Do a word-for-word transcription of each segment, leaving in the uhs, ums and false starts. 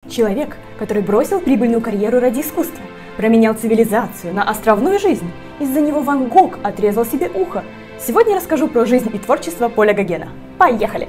Человек, который бросил прибыльную карьеру ради искусства, променял цивилизацию на островную жизнь. Из-за него Ван Гог отрезал себе ухо. Сегодня я расскажу про жизнь и творчество Поля Гогена. Поехали!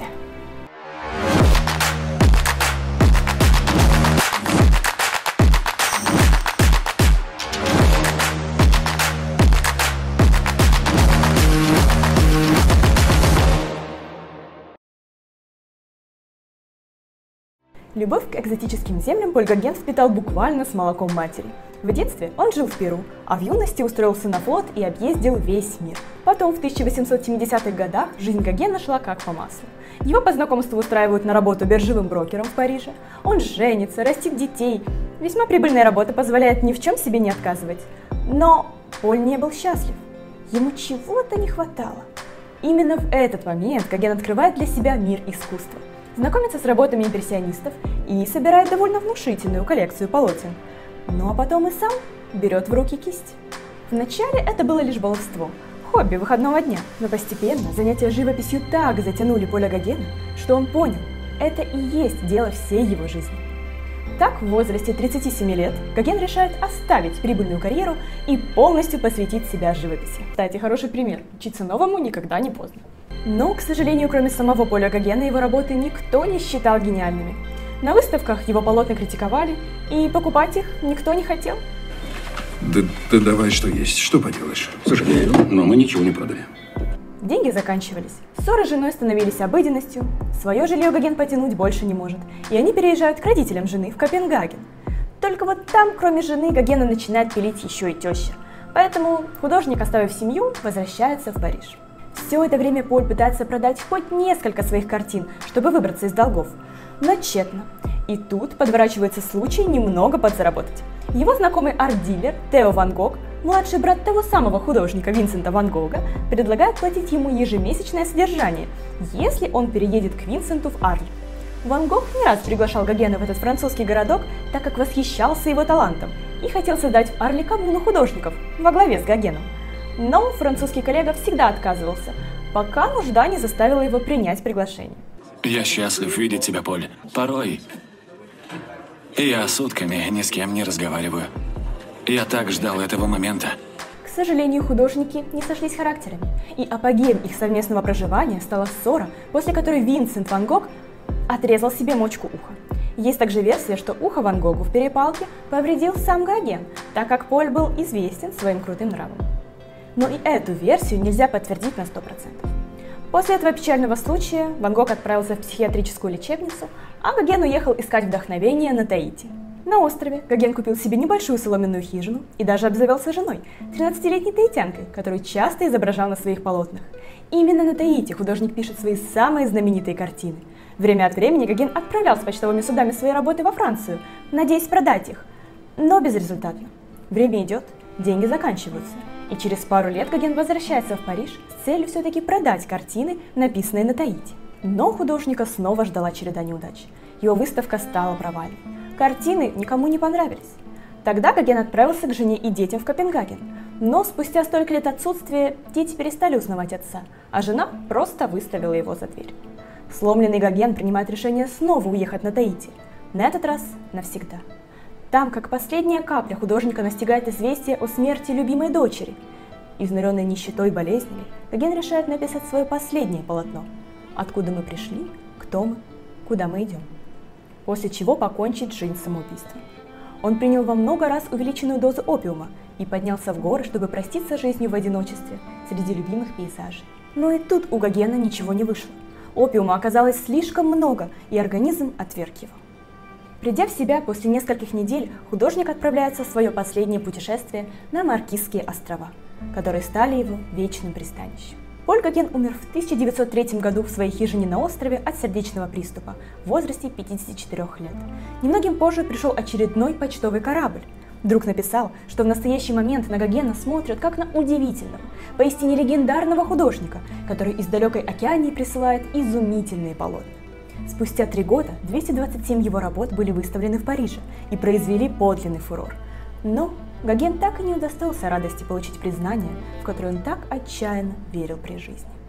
Любовь к экзотическим землям Поль Гоген впитал буквально с молоком матери. В детстве он жил в Перу, а в юности устроился на флот и объездил весь мир. Потом в тысяча восемьсот семидесятых годах жизнь Гогена шла как по маслу. Его по знакомству устраивают на работу биржевым брокером в Париже. Он женится, растит детей. Весьма прибыльная работа позволяет ни в чем себе не отказывать. Но Поль не был счастлив. Ему чего-то не хватало. Именно в этот момент Гоген открывает для себя мир искусства. Знакомится с работами импрессионистов и собирает довольно внушительную коллекцию полотен. Ну а потом и сам берет в руки кисть. Вначале это было лишь баловство, хобби выходного дня, но постепенно занятия живописью так затянули Поля Гогена, что он понял, это и есть дело всей его жизни. Так, в возрасте тридцати семи лет Гоген решает оставить прибыльную карьеру и полностью посвятить себя живописи. Кстати, хороший пример, учиться новому никогда не поздно. Но, к сожалению, кроме самого Поля Гогена, его работы никто не считал гениальными. На выставках его полотна критиковали, и покупать их никто не хотел. Да, да давай, что есть, что поделаешь. Сожалею, но мы ничего не продали. Деньги заканчивались, ссоры с женой становились обыденностью, свое жилье Гоген потянуть больше не может, и они переезжают к родителям жены в Копенгаген. Только вот там, кроме жены, Гогена начинает пилить еще и теща, поэтому художник, оставив семью, возвращается в Париж. Все это время Поль пытается продать хоть несколько своих картин, чтобы выбраться из долгов, но тщетно. И тут подворачивается случай немного подзаработать. Его знакомый арт-дилер Тео Ван Гог, младший брат того самого художника Винсента Ван Гога, предлагает платить ему ежемесячное содержание, если он переедет к Винсенту в Арль. Ван Гог не раз приглашал Гогена в этот французский городок, так как восхищался его талантом и хотел создать в Арле коммуну художников во главе с Гогеном. Но французский коллега всегда отказывался, пока нужда не заставила его принять приглашение. Я счастлив видеть тебя, Поль. Порой я сутками ни с кем не разговариваю. Я так ждал этого момента. К сожалению, художники не сошлись характерами, и апогеем их совместного проживания стала ссора, после которой Винсент Ван Гог отрезал себе мочку уха. Есть также версия, что ухо Ван Гогу в перепалке повредил сам Гоген, так как Поль был известен своим крутым нравом. Но и эту версию нельзя подтвердить на сто процентов. После этого печального случая Ван Гог отправился в психиатрическую лечебницу, а Гоген уехал искать вдохновение на Таити. На острове Гоген купил себе небольшую соломенную хижину и даже обзавелся женой, тринадцатилетней таитянкой, которую часто изображал на своих полотнах. Именно на Таити художник пишет свои самые знаменитые картины. Время от времени Гоген отправлял с почтовыми судами свои работы во Францию, надеясь продать их, но безрезультатно. Время идет, деньги заканчиваются. И через пару лет Гоген возвращается в Париж с целью все-таки продать картины, написанные на Таити. Но художника снова ждала череда неудач. Его выставка стала провалом. Картины никому не понравились. Тогда Гоген отправился к жене и детям в Копенгаген. Но спустя столько лет отсутствия дети перестали узнавать отца, а жена просто выставила его за дверь. Сломленный Гоген принимает решение снова уехать на Таити. На этот раз навсегда. Там, как последняя капля, художника настигает известие о смерти любимой дочери. Изнуренный нищетой и болезнями, Гоген решает написать свое последнее полотно «Откуда мы пришли, кто мы, куда мы идем», после чего покончить жизнь самоубийством. Он принял во много раз увеличенную дозу опиума и поднялся в горы, чтобы проститься жизнью в одиночестве среди любимых пейзажей. Но и тут у Гогена ничего не вышло. Опиума оказалось слишком много, и организм отверг его. Придя в себя после нескольких недель, художник отправляется в свое последнее путешествие на Маркизские острова, которые стали его вечным пристанищем. Поль Гоген умер в тысяча девятьсот третьем году в своей хижине на острове от сердечного приступа в возрасте пятидесяти четырёх лет. Немногим позже пришел очередной почтовый корабль. Друг написал, что в настоящий момент на Гогена смотрят как на удивительного, поистине легендарного художника, который из далекой Океании присылает изумительные полотна. Спустя три года двести двадцать семь его работ были выставлены в Париже и произвели подлинный фурор. Но Гоген так и не удостоился радости получить признание, в которое он так отчаянно верил при жизни.